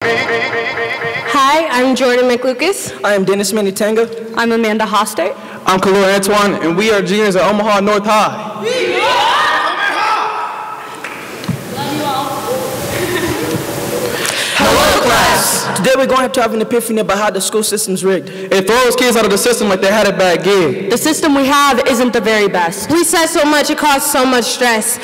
Hi, I'm Jordan McLucas. I am Dennis Minitanga. I'm Amanda Hostert. I'm Khalil Antoine, and we are juniors at Omaha North High. Hello, class. Today we're going to have an epiphany about how the school system's rigged. It throws kids out of the system like they had a bad gig. The system we have isn't the very best. We said so much, it caused so much stress.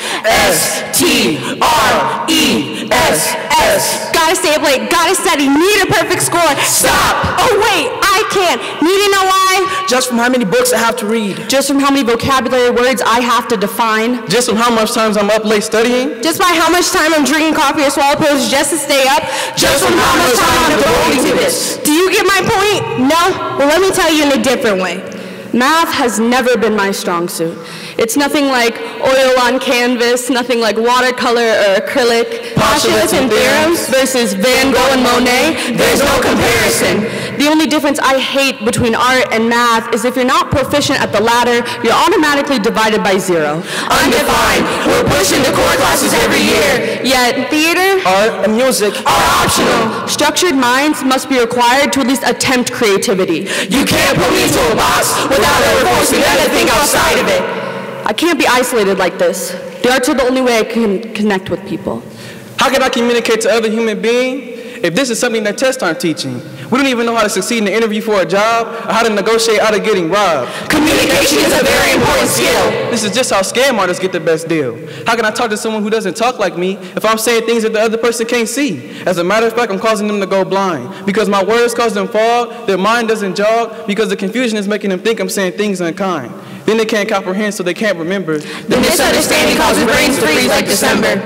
S-T-R-E-S-S. Gotta stay up late, gotta study, need a perfect score. Stop! Oh wait, I can't. Need to know why? Just from how many books I have to read. Just from how many vocabulary words I have to define. Just from how much times I'm up late studying. Just by how much time I'm drinking coffee or swallow pills just to stay up. Just from how much time I'm devoting to this. Do you get my point? No? Well, let me tell you in a different way. Math has never been my strong suit. It's nothing like oil on canvas, nothing like watercolor or acrylic. Postulates and theorems versus Van Gogh and Monet, there's no comparison. The only difference I hate between art and math is if you're not proficient at the latter, you're automatically divided by 0. Undefined. We're pushing the core classes every year. Yet theater, Art and music are optional. Structured minds must be required to at least attempt creativity. You can't put me into a box without ever forcing anything outside of it. I can't be isolated like this. The arts are the only way I can connect with people. How can I communicate to other human beings if this is something that tests aren't teaching? We don't even know how to succeed in the interview for a job or how to negotiate out of getting robbed. Communication is a very important skill. This is just how scam artists get the best deal. How can I talk to someone who doesn't talk like me if I'm saying things that the other person can't see? As a matter of fact, I'm causing them to go blind. Because my words cause them fog, their mind doesn't jog, because the confusion is making them think I'm saying things unkind. Then they can't comprehend, so they can't remember. The misunderstanding causes brains to freeze like December.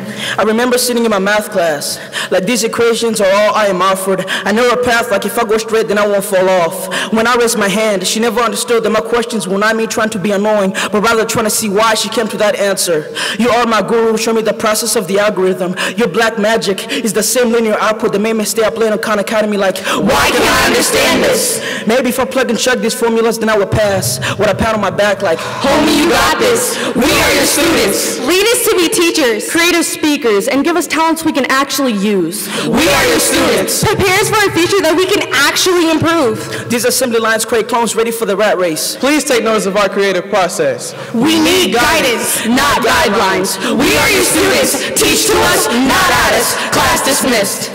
I remember sitting in my math class, like these equations are all I am offered. I know a path, like if I go straight, then I won't fall off. When I raised my hand, she never understood that my questions were not me trying to be annoying, but rather trying to see why she came to that answer. You are my guru, show me the process of the algorithm. Your black magic is the same linear output that made me stay up late on Khan Academy like, why can't I understand this? Maybe if I plug and chug these formulas, then I would pass. With a pat on my back like, homie, you got this. We are your students. Lead us to be teachers, creative speakers, and give us talents we can actually use. We are your students. Prepare us for a future that we can actually improve. These assembly lines create clones ready for the rat race. Please take notice of our creative process. We need guidance, not guidelines. We are your students. Teach to us, not at us. Class dismissed.